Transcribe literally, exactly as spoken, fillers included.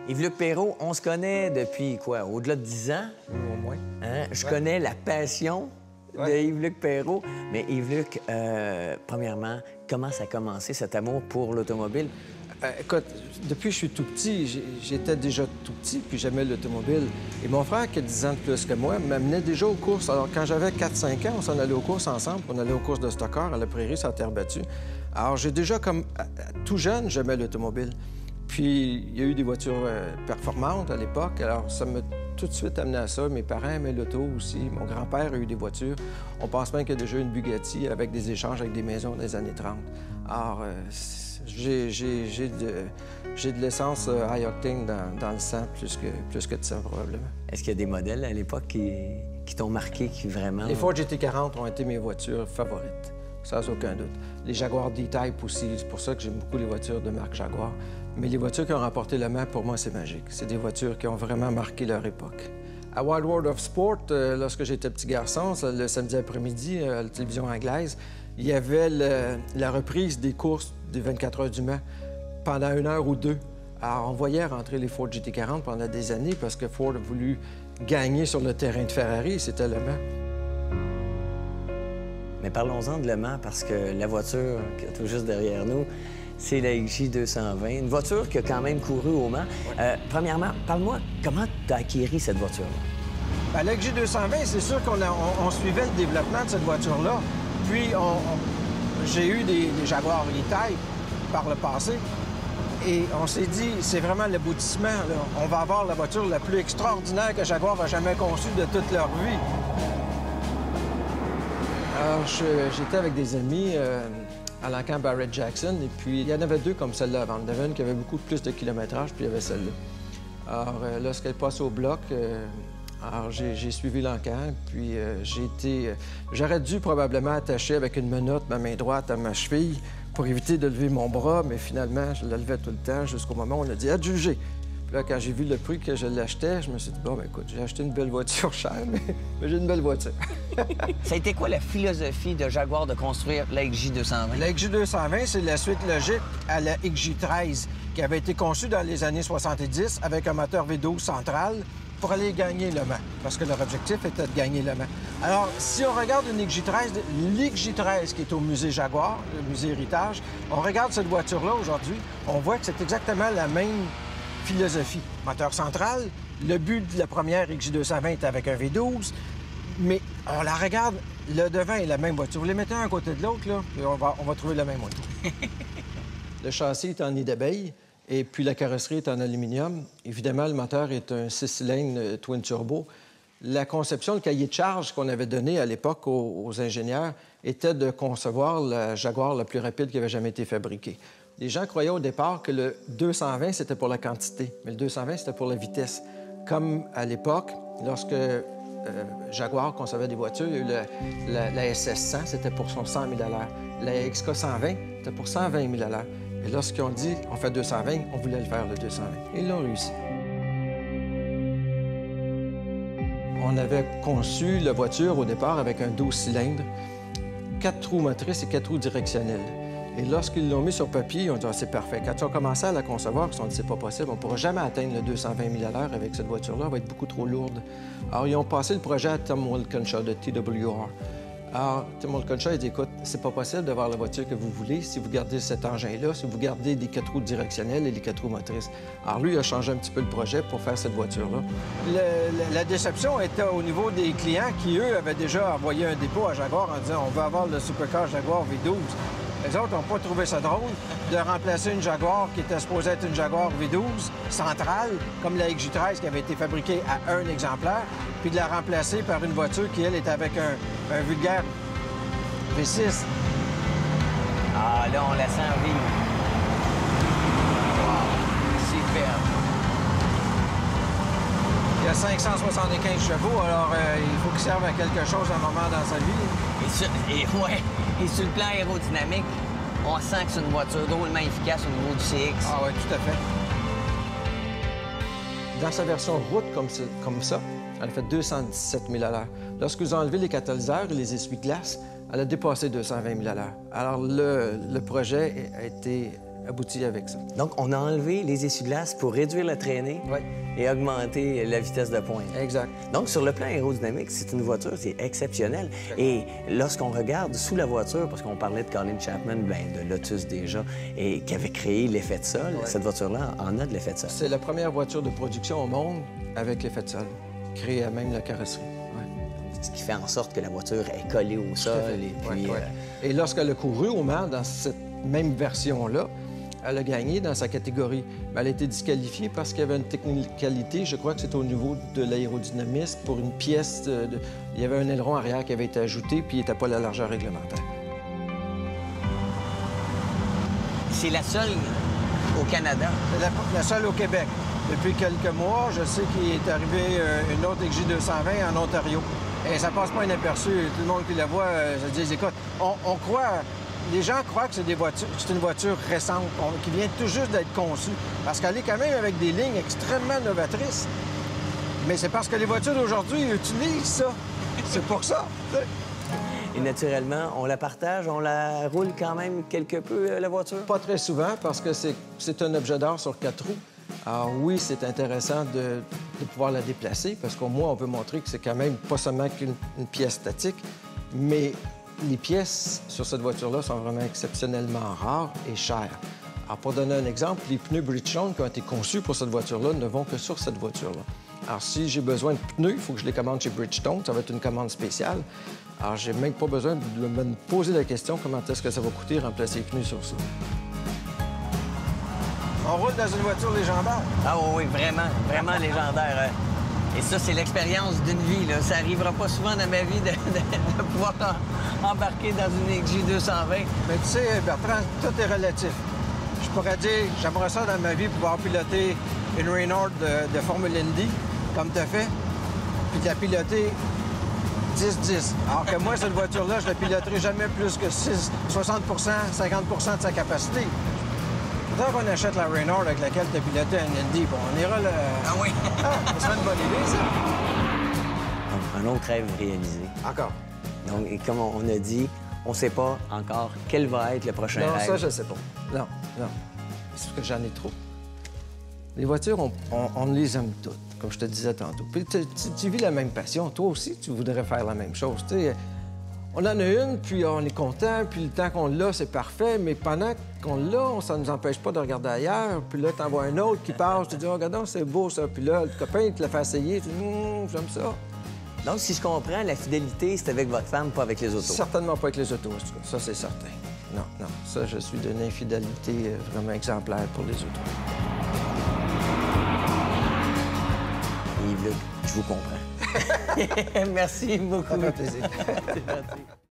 Yves-Luc Perrault, on se connaît depuis quoi? Au-delà de dix ans? Au moins. Hein? Je Ouais. connais la passion Ouais. de Yves-Luc Perrault. Mais Yves-Luc, euh, premièrement, comment ça a commencé, cet amour pour l'automobile? Euh, écoute, depuis que je suis tout petit, j'étais déjà tout petit, puis j'aimais l'automobile. Et mon frère, qui a dix ans de plus que moi, m'amenait déjà aux courses. Alors, quand j'avais quatre cinq ans, on s'en allait aux courses ensemble. On allait aux courses de stockeur à la prairie, sur la terre battue. Alors, j'ai déjà, comme tout jeune, j'aimais l'automobile. Puis, il y a eu des voitures euh, performantes à l'époque. Alors, ça m'a tout de suite amené à ça. Mes parents aimaient l'auto aussi. Mon grand-père a eu des voitures. On pense même qu'il y a déjà une Bugatti avec des échanges avec des maisons des années trente. Alors, euh, j'ai de, de l'essence euh, high octane dans, dans le sang, plus que, plus que de ça, probablement. Est-ce qu'il y a des modèles à l'époque qui, qui t'ont marqué, qui vraiment... Les Ford G T quarante ont été mes voitures favorites, sans aucun doute. Les Jaguar D-Type aussi, c'est pour ça que j'aime beaucoup les voitures de marque Jaguar. Mais les voitures qui ont remporté le Mans, pour moi, c'est magique. C'est des voitures qui ont vraiment marqué leur époque. À Wild World of Sport, euh, lorsque j'étais petit garçon, le samedi après-midi, euh, à la télévision anglaise, il y avait le, la reprise des courses des vingt-quatre heures du Mans pendant une heure ou deux. Alors, on voyait rentrer les Ford G T quarante pendant des années parce que Ford a voulu gagner sur le terrain de Ferrari, c'était le Mans. Mais parlons-en de Le Mans, parce que la voiture qui est tout juste derrière nous, c'est la X J deux cent vingt, une voiture qui a quand même couru au Mans. Ouais. Euh, premièrement, parle-moi, comment tu as acquis cette voiture-là? Bien, la X J deux cent vingt, c'est sûr qu'on on, on suivait le développement de cette voiture-là. Puis, on, on, j'ai eu des, des Jaguar E-Type par le passé. Et on s'est dit, c'est vraiment l'aboutissement. On va avoir la voiture la plus extraordinaire que Jaguar a jamais conçue de toute leur vie. Alors, j'étais avec des amis euh, à l'encamp Barrett Jackson, et puis il y en avait deux comme celle-là avant. Il y en avait une qui avait beaucoup plus de kilométrage, puis il y avait celle-là. Alors, euh, lorsqu'elle passe au bloc, euh, alors j'ai suivi l'encamp, puis euh, j'ai été... Euh, J'aurais dû probablement attacher avec une menotte ma main droite à ma cheville pour éviter de lever mon bras, mais finalement, je la levais tout le temps jusqu'au moment où on a dit « adjugé ». Puis là, quand j'ai vu le prix que je l'achetais, je me suis dit « bon, ben écoute, j'ai acheté une belle voiture chère, mais, mais j'ai une belle voiture ». Ça a été quoi la philosophie de Jaguar de construire la X J deux cent vingt? La X J deux cent vingt, c'est la suite logique à la X J treize, qui avait été conçue dans les années soixante-dix avec un moteur V douze central pour aller gagner le Mans, parce que leur objectif était de gagner le Mans. Alors, si on regarde une X J treize, l'X J treize qui est au musée Jaguar, le musée Héritage, on regarde cette voiture-là aujourd'hui, on voit que c'est exactement la même philosophie. Moteur central, le but de la première X J deux cent vingt était avec un V douze, mais on la regarde, le devant est la même voiture. Vous les mettez un à côté de l'autre, là, et on va, on va trouver la même moto. Le châssis est en nid d'abeille. Et puis la carrosserie est en aluminium. Évidemment, le moteur est un six cylindres euh, twin turbo. La conception, le cahier de charge qu'on avait donné à l'époque aux, aux ingénieurs était de concevoir la Jaguar la plus rapide qui avait jamais été fabriquée. Les gens croyaient au départ que le deux cent vingt, c'était pour la quantité, mais le deux cent vingt, c'était pour la vitesse. Comme à l'époque, lorsque euh, Jaguar concevait des voitures, il y a eu la, la, la S S cent, c'était pour son cent mille à l'heure. La X K cent vingt, c'était pour cent vingt mille à l'heure. Et lorsqu'ils ont dit « on fait deux cent vingt », on voulait le faire, le deux cent vingt. Et ils l'ont réussi. On avait conçu la voiture au départ avec un douze cylindres, quatre roues motrices et quatre roues directionnelles. Et lorsqu'ils l'ont mis sur papier, ils ont dit ah, « c'est parfait ». Quand ils ont commencé à la concevoir, ils se sont dit « c'est pas possible, on ne pourra jamais atteindre le deux cent vingt mille à l'heure avec cette voiture-là, elle va être beaucoup trop lourde ». Alors, ils ont passé le projet à Tom Walkinshaw de T W R. Alors, Tim Walkinshaw, il dit, écoute, c'est pas possible d'avoir la voiture que vous voulez si vous gardez cet engin-là, si vous gardez les quatre roues directionnelles et les quatre roues motrices. Alors, lui, il a changé un petit peu le projet pour faire cette voiture-là. La déception était au niveau des clients qui, eux, avaient déjà envoyé un dépôt à Jaguar en disant, on veut avoir le supercar Jaguar V douze. Les autres n'ont pas trouvé ça drôle de remplacer une Jaguar qui était supposée être une Jaguar V douze centrale, comme la X J treize qui avait été fabriquée à un exemplaire, puis de la remplacer par une voiture qui, elle, est avec un, un vulgaire V six. Ah, là, on la sent vivre. Wow, super. Il a cinq cent soixante-quinze chevaux, alors euh, il faut qu'il serve à quelque chose à un moment dans sa vie. Et sur, et, ouais, et sur le plan aérodynamique, on sent que c'est une voiture drôlement efficace au niveau du C X. Ah oui, tout à fait. Dans sa version route comme, ce, comme ça, elle a fait deux cent dix-sept mille à l'heure. Lorsqu'ils ont enlevé les catalyseurs et les essuie-glaces, elle a dépassé deux cent vingt mille à l'heure. Alors le, le projet a été abouti avec ça. Donc, on a enlevé les essuie-glaces pour réduire la traînée Oui. et augmenter la vitesse de pointe. Exact. Donc, sur le plan aérodynamique, c'est une voiture, c'est exceptionnel. Et lorsqu'on regarde sous la voiture, parce qu'on parlait de Colin Chapman, bien, de Lotus déjà, et qui avait créé l'effet de sol, Ouais. cette voiture-là en a de l'effet de sol. C'est la première voiture de production au monde avec l'effet de sol, créée à même la carrosserie. Ouais. Ce qui fait en sorte que la voiture est collée au sol. Et puis, Ouais, ouais. euh, Et lorsqu'elle a couru au Mans, dans cette même version-là, elle a gagné dans sa catégorie. Mais elle a été disqualifiée parce qu'il y avait une technicalité, je crois que c'était au niveau de l'aérodynamisme, pour une pièce de, de- Il y avait un aileron arrière qui avait été ajouté, puis il n'était pas la largeur réglementaire. c'est la seule au Canada. C'est la, la seule au Québec. Depuis quelques mois, je sais qu'il est arrivé euh, une autre X J deux cent vingt en Ontario. Et ça passe pas inaperçu. Tout le monde qui la voit euh, se dit, écoute, on, on croit... Les gens croient que c'est des voitures, c'est une voiture récente, on- qui vient tout juste d'être conçue. Parce qu'elle est quand même avec des lignes extrêmement novatrices. Mais c'est parce que les voitures d'aujourd'hui utilisent ça. C'est pour ça. tu sais. Et naturellement, on la partage, on la roule quand même quelque peu, euh, la voiture. Pas très souvent, parce que c'est c'est un objet d'art sur quatre roues. Alors oui, c'est intéressant de, de pouvoir la déplacer, parce qu'au moins, on veut montrer que c'est quand même pas seulement qu'une une pièce statique, mais les pièces sur cette voiture-là sont vraiment exceptionnellement rares et chères. Alors, pour donner un exemple, les pneus Bridgestone qui ont été conçus pour cette voiture-là ne vont que sur cette voiture-là. Alors, si j'ai besoin de pneus, il faut que je les commande chez Bridgestone. Ça va être une commande spéciale. Alors, j'ai même pas besoin de me poser la question comment est-ce que ça va coûter remplacer les pneus sur ça. On roule dans une voiture légendaire. Ah oui, oui, vraiment, vraiment légendaire. hein. Et ça, c'est l'expérience d'une vie. Là. Ça n'arrivera pas souvent dans ma vie de, de- de pouvoir en- embarquer dans une X J deux cent vingt. Mais tu sais, Bertrand, tout est relatif. Je pourrais dire, j'aimerais ça dans ma vie pouvoir piloter une Reynolds de, de Formule Indy, comme tu as fait, puis de la piloter dix dix. Alors que moi, cette voiture-là, je ne la piloterai jamais plus que six, soixante cinquante de sa capacité. Faudrait qu'on achète la Reynolds avec laquelle tu as piloté un Indy. Bon, on ira le... Ah oui! Ah, ça serait une bonne idée, ça. Donc, un autre rêve réalisé. Encore. Donc, et comme on a dit, on ne sait pas encore quel va être le prochain Non, rêve. ça, je sais pas. Non, non. C'est parce que j'en ai trop. Les voitures, on, on- on les aime toutes, comme je te disais tantôt. Puis tu, tu- tu vis la même passion. Toi aussi, tu voudrais faire la même chose. Tu sais, on en a une, puis on est content, puis le temps qu'on l'a, c'est parfait. Mais pendant qu'on l'a, ça ne nous empêche pas de regarder ailleurs. Puis là, t'en vois un autre qui passe, tu dis, oh, regarde, donc, c'est beau, ça. Puis là, le copain, il te le fait essayer. Tu dis, hum, j'aime ça. Donc, si je comprends, la fidélité, c'est avec votre femme, pas avec les autos. Certainement pas avec les autos, en tout cas. Ça, c'est certain. Non, non. Ça, je suis d'une infidélité euh, vraiment exemplaire pour les autos. Yves-Luc, je vous comprends. Merci beaucoup. Ça fait plaisir. C'est gentil.